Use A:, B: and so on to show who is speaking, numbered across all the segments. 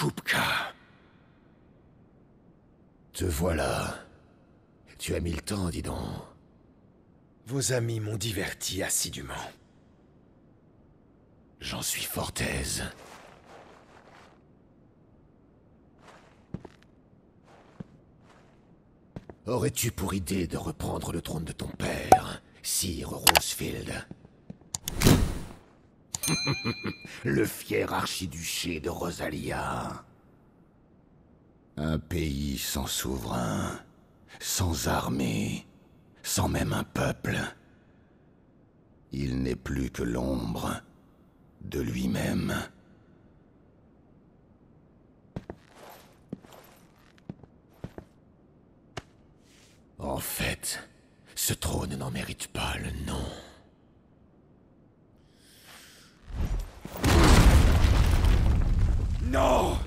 A: Kupka.
B: Te voilà. Tu as mis le temps, dis donc.
A: Vos amis m'ont diverti assidûment.
B: J'en suis fort aise. Aurais-tu pour idée de reprendre le trône de ton père, Sir Rosefield? Le fier archiduché de Rosalia. Un pays sans souverain, sans armée, sans même un peuple. Il n'est plus que l'ombre de lui-même. En fait, ce trône n'en mérite pas le nom.
A: Non!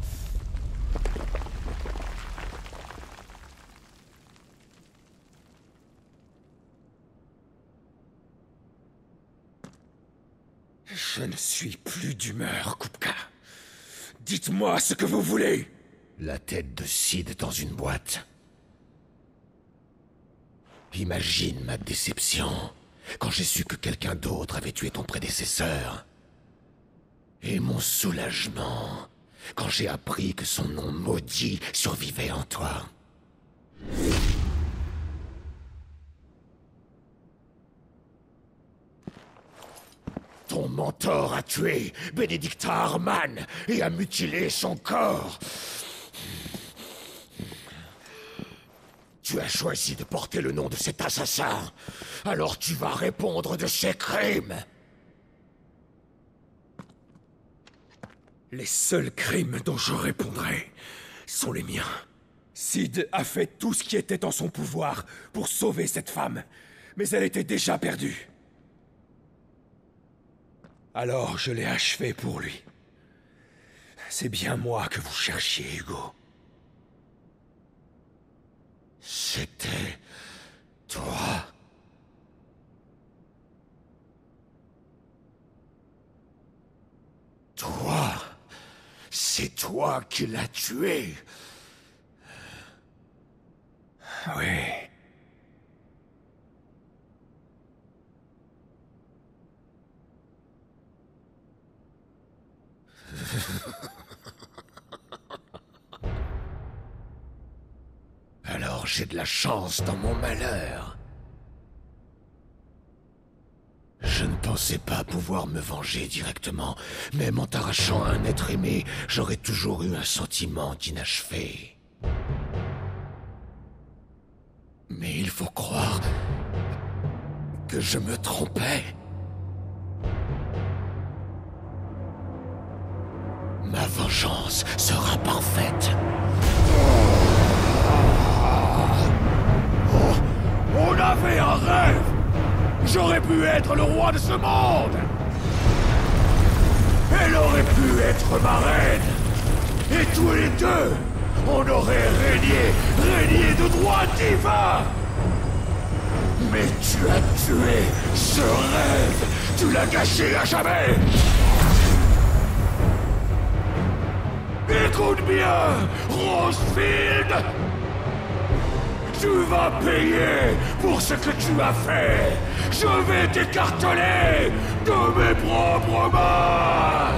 A: Je ne suis plus d'humeur, Kupka. Dites-moi ce que vous voulez.
B: La tête de Sid dans une boîte. Imagine ma déception quand j'ai su que quelqu'un d'autre avait tué ton prédécesseur. Et mon soulagement quand j'ai appris que son nom maudit survivait en toi. Ton mentor a tué Benedicta Harman et a mutilé son corps. Tu as choisi de porter le nom de cet assassin. Alors tu vas répondre de ses crimes.
A: Les seuls crimes dont je répondrai sont les miens. Sid a fait tout ce qui était en son pouvoir pour sauver cette femme, mais elle était déjà perdue. Alors je l'ai achevé pour lui. C'est bien moi que vous cherchiez, Hugo.
B: C'était toi. Toi. C'est toi qui l'as tué.
A: Oui.
B: Alors j'ai de la chance dans mon malheur. Je ne pensais pas pouvoir me venger directement. Même en t'arrachant à un être aimé, j'aurais toujours eu un sentiment d'inachevé. Mais il faut croire que je me trompais. Ma vengeance sera parfaite. On avait un rêve! J'aurais pu être le roi de ce monde! Elle aurait pu être ma reine! Et tous les deux, on aurait régné de droit divin! Mais tu as tué ce rêve! Tu l'as gâché à jamais! Écoute bien, Rosefield! Tu vas payer pour ce que tu as fait! Je vais t'écarteler de mes propres mains!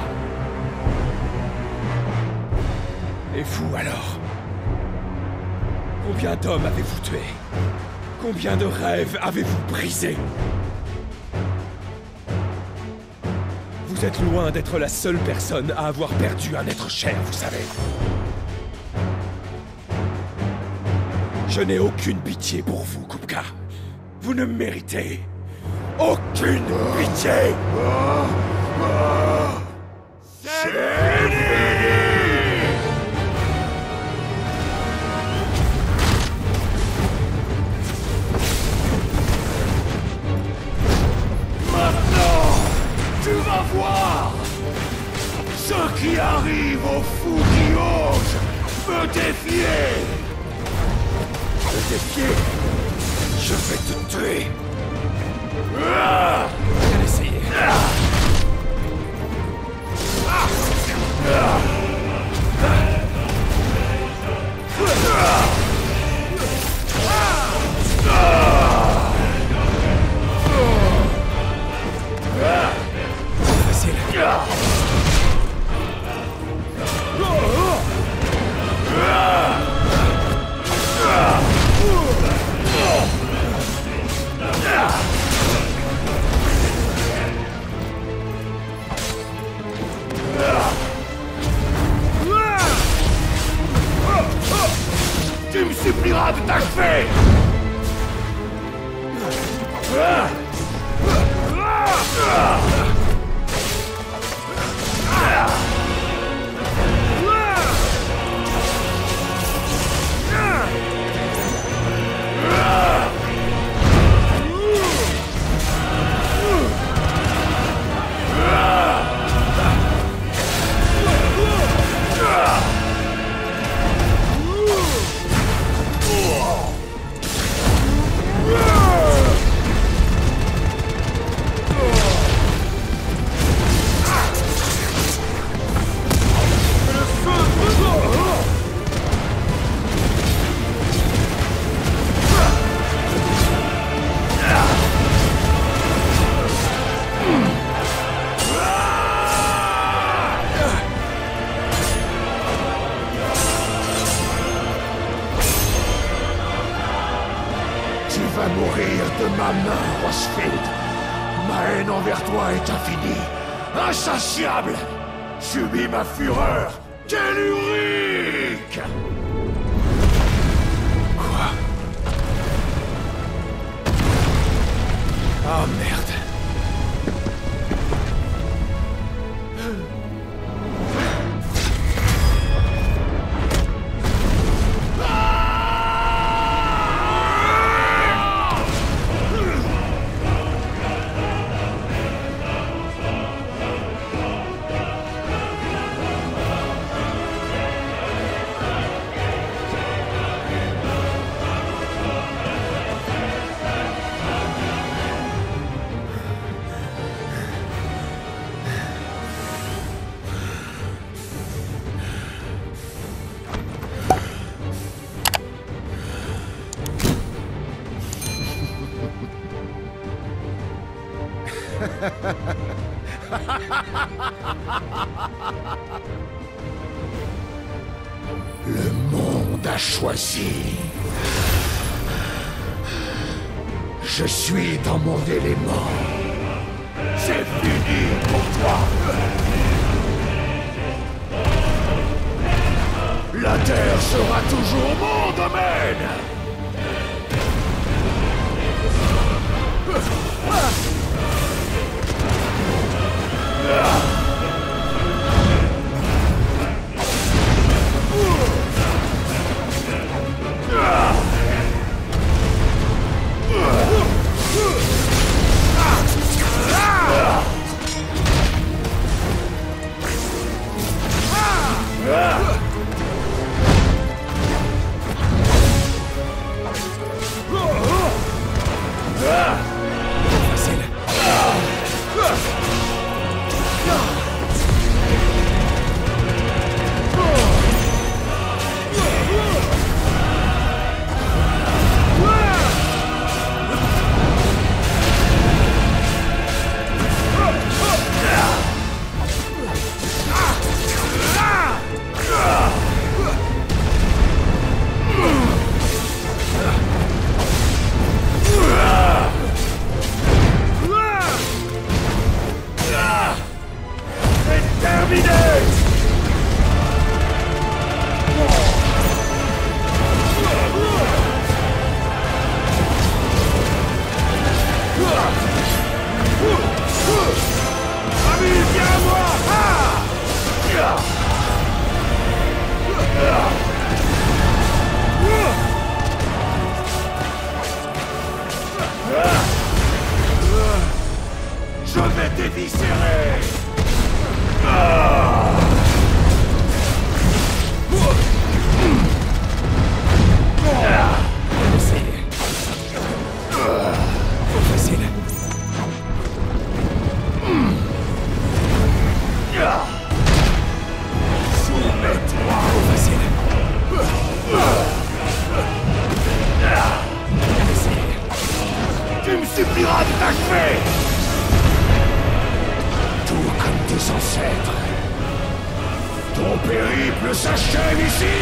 A: Et vous alors? Combien d'hommes avez-vous tué? Combien de rêves avez-vous brisés? Vous êtes loin d'être la seule personne à avoir perdu un être cher, vous savez. Je n'ai aucune pitié pour vous, Kupka. Vous ne méritez aucune pitié.
B: C'est fini! Maintenant, tu vas voir ce qui arrive aux fous qui osent me défier. Me défier? Je vais te tuer.
A: Bien essayé.
B: toi est infini, insatiable. Subis ma fureur, tellurique.
A: Quoi? Oh merde.
B: Le monde a choisi. Je suis dans mon élément. C'est fini pour toi. La Terre sera toujours mon domaine. Je vais t'éviscérer.
A: Facile.
B: Soumets-toi.
A: Facile.
B: Tu me supplieras de t'achever. Tout comme tes ancêtres. Ton périple s'achève ici.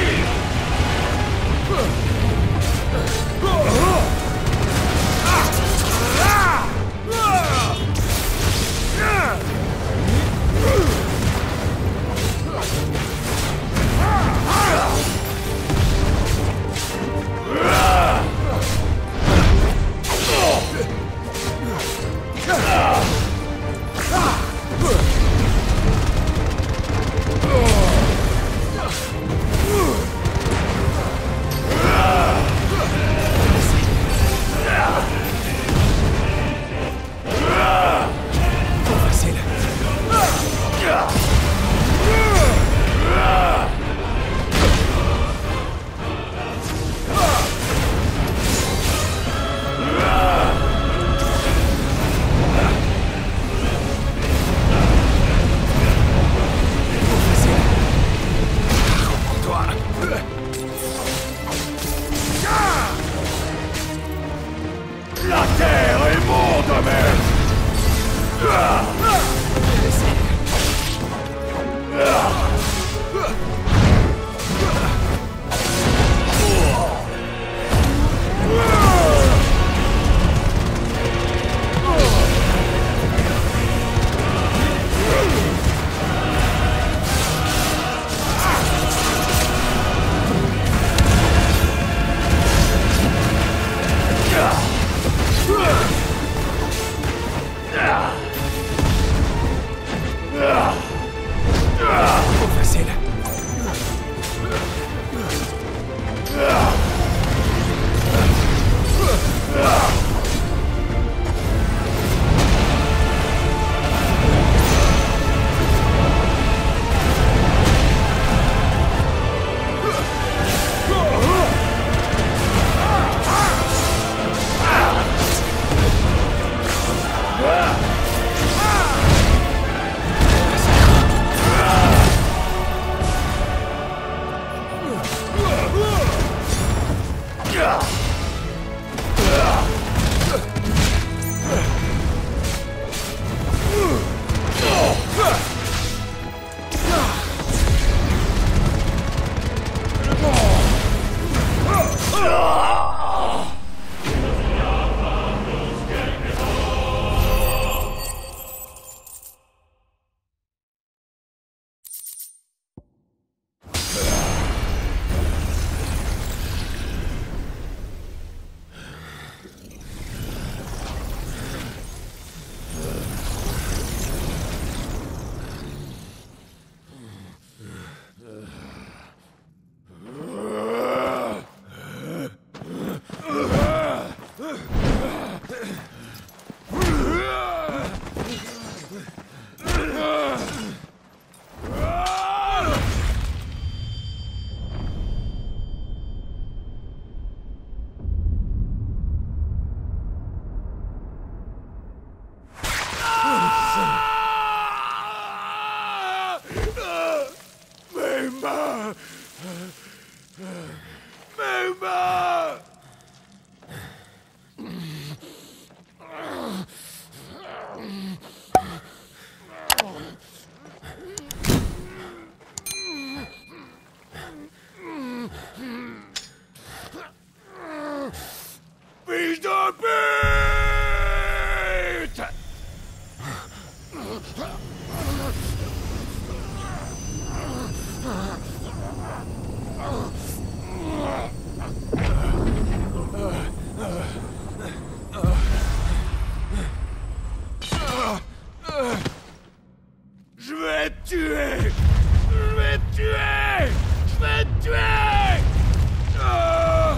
B: vais te tuer! Je vais te tuer! Je vais te tuer! Ah!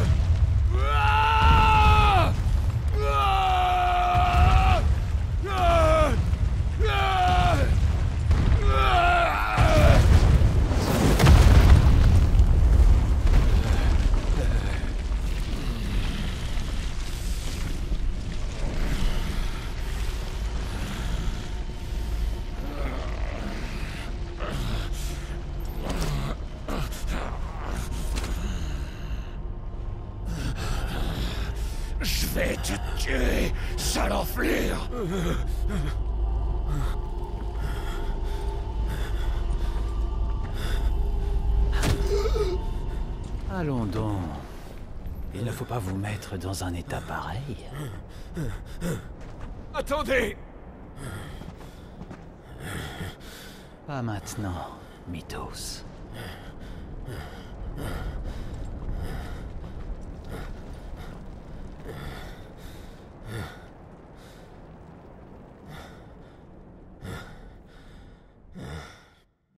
B: Ah! Ah! Ah! Ah! Ah! Je vais te tuer, sale enflure!
C: Allons donc. Il ne faut pas vous mettre dans un état pareil.
A: Attendez!
C: Pas maintenant, Mythos.